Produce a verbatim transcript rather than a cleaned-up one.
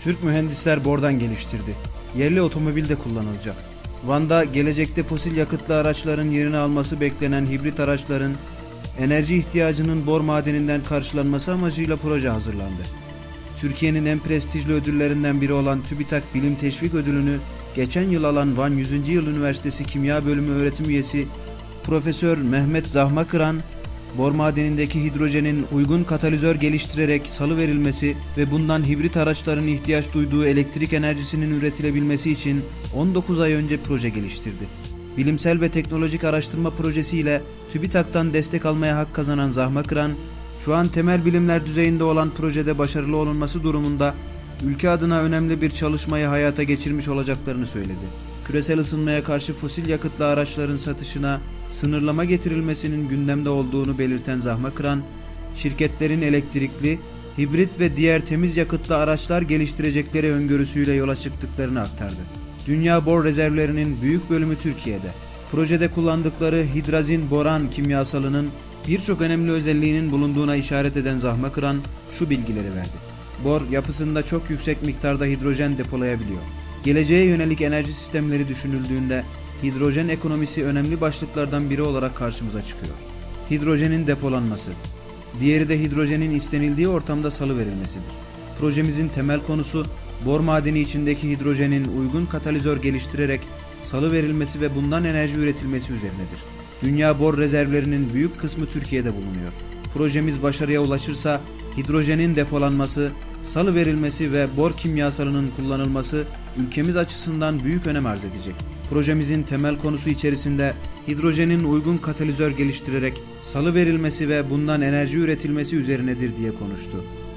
Türk mühendisler bordan geliştirdi. Yerli otomobilde kullanılacak. Van'da gelecekte fosil yakıtlı araçların yerini alması beklenen hibrit araçların enerji ihtiyacının bor madeninden karşılanması amacıyla proje hazırlandı. Türkiye'nin en prestijli ödüllerinden biri olan TÜBİTAK Bilim Teşvik Ödülünü geçen yıl alan Van yüzüncü Yıl Üniversitesi Kimya Bölümü öğretim üyesi Profesör Mehmet Zahmakıran, bor madenindeki hidrojenin uygun katalizör geliştirerek salıverilmesi ve bundan hibrit araçların ihtiyaç duyduğu elektrik enerjisinin üretilebilmesi için on dokuz ay önce proje geliştirdi. Bilimsel ve teknolojik araştırma projesiyle TÜBİTAK'tan destek almaya hak kazanan Zahmakıran, şu an temel bilimler düzeyinde olan projede başarılı olunması durumunda ülke adına önemli bir çalışmayı hayata geçirmiş olacaklarını söyledi. Küresel ısınmaya karşı fosil yakıtlı araçların satışına sınırlama getirilmesinin gündemde olduğunu belirten Zahmakıran, şirketlerin elektrikli, hibrit ve diğer temiz yakıtlı araçlar geliştirecekleri öngörüsüyle yola çıktıklarını aktardı. Dünya bor rezervlerinin büyük bölümü Türkiye'de. Projede kullandıkları hidrazin boran kimyasalının birçok önemli özelliğinin bulunduğuna işaret eden Zahmakıran şu bilgileri verdi. Bor yapısında çok yüksek miktarda hidrojen depolayabiliyor. Geleceğe yönelik enerji sistemleri düşünüldüğünde hidrojen ekonomisi önemli başlıklardan biri olarak karşımıza çıkıyor. Hidrojenin depolanması, diğeri de hidrojenin istenildiği ortamda salıverilmesidir. Projemizin temel konusu bor madeni içindeki hidrojenin uygun katalizör geliştirerek salıverilmesi ve bundan enerji üretilmesi üzerinedir. Dünya bor rezervlerinin büyük kısmı Türkiye'de bulunuyor. Projemiz başarıya ulaşırsa hidrojenin depolanması, salıverilmesi ve bor kimyasalının kullanılması ülkemiz açısından büyük önem arz edecek. Projemizin temel konusu içerisinde hidrojenin uygun katalizör geliştirerek salıverilmesi ve bundan enerji üretilmesi üzerinedir diye konuştu.